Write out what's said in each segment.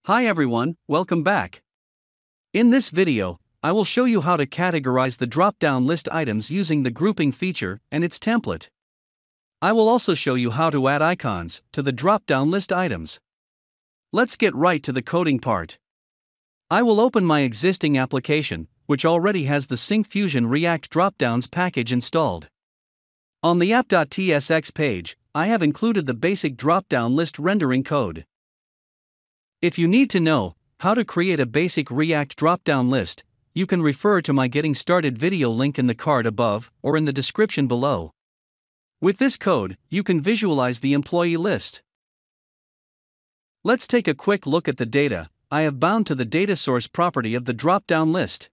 Hi everyone, welcome back. In this video, I will show you how to categorize the drop-down list items using the grouping feature and its template. I will also show you how to add icons to the drop-down list items. Let's get right to the coding part. I will open my existing application, which already has the Syncfusion React Dropdowns package installed. On the app.tsx page, I have included the basic drop-down list rendering code. If you need to know how to create a basic React drop-down list, you can refer to my Getting Started video link in the card above or in the description below. With this code, you can visualize the employee list. Let's take a quick look at the data I have bound to the data source property of the drop-down list.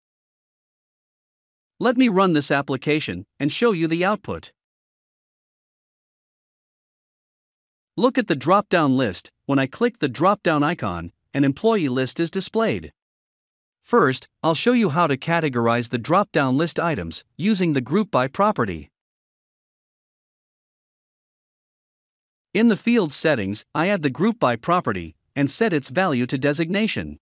Let me run this application and show you the output. Look at the drop-down list. When I click the drop-down icon, an employee list is displayed. First, I'll show you how to categorize the drop-down list items using the group by property. In the field settings, I add the group by property and set its value to designation.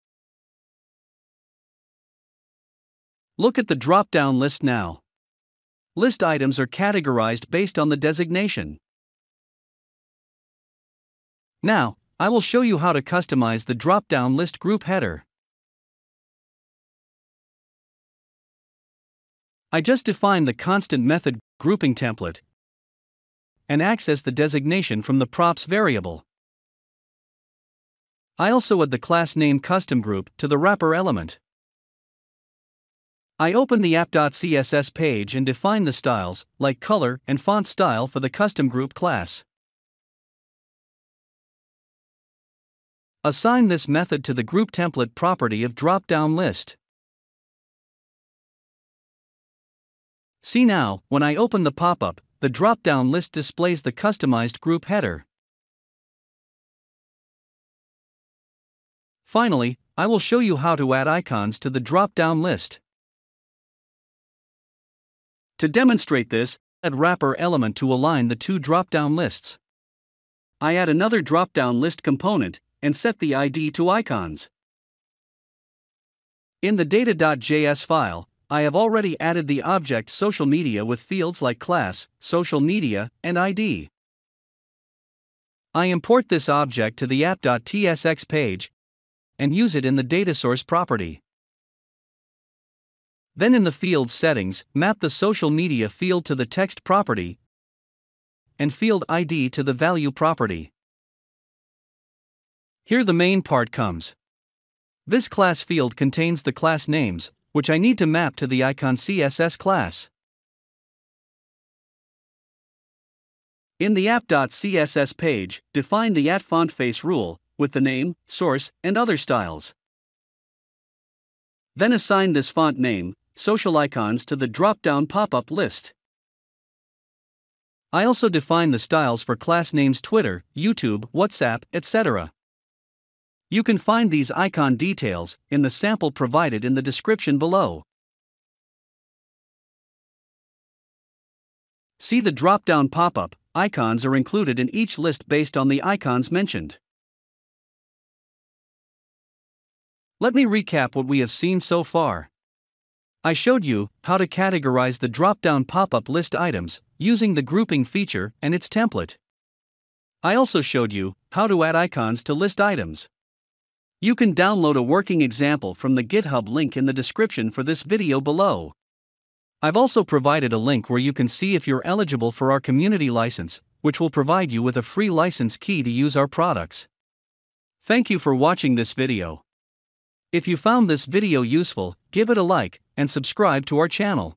Look at the drop-down list now. List items are categorized based on the designation. Now, I will show you how to customize the drop-down list group header. I just defined the constant method grouping template and access the designation from the props variable. I also add the class name custom group to the wrapper element. I open the app.css page and define the styles, like color and font style for the custom group class. Assign this method to the group template property of drop-down list. See now, when I open the pop-up, the drop-down list displays the customized group header. Finally, I will show you how to add icons to the drop-down list. To demonstrate this, add wrapper element to align the two drop-down lists. I add another drop-down list component and set the ID to icons. In the data.js file, I have already added the object social media with fields like class, social media, and ID. I import this object to the app.tsx page and use it in the data source property. Then in the field settings, map the social media field to the text property and field ID to the value property. Here the main part comes. This class field contains the class names, which I need to map to the icon CSS class. In the app.css page, define the @fontface rule with the name, source, and other styles. Then assign this font name, social icons to the drop-down pop-up list. I also define the styles for class names Twitter, YouTube, WhatsApp, etc. You can find these icon details in the sample provided in the description below. See the drop-down pop-up, icons are included in each list based on the icons mentioned. Let me recap what we have seen so far. I showed you how to categorize the drop-down pop-up list items using the grouping feature and its template. I also showed you how to add icons to list items. You can download a working example from the GitHub link in the description for this video below. I've also provided a link where you can see if you're eligible for our community license, which will provide you with a free license key to use our products. Thank you for watching this video. If you found this video useful, give it a like and subscribe to our channel.